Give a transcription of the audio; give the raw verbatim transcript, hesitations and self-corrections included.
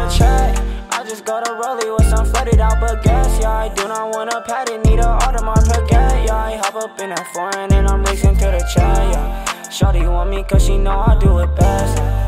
the track. I just got a rollie with some flooded out baguettes. Yeah, I do not want a patty, need a Audemars Piguet. Yeah, I hop up in that foreign and I'm racing to the chat. Yeah, shawty want me cause she know I do it best.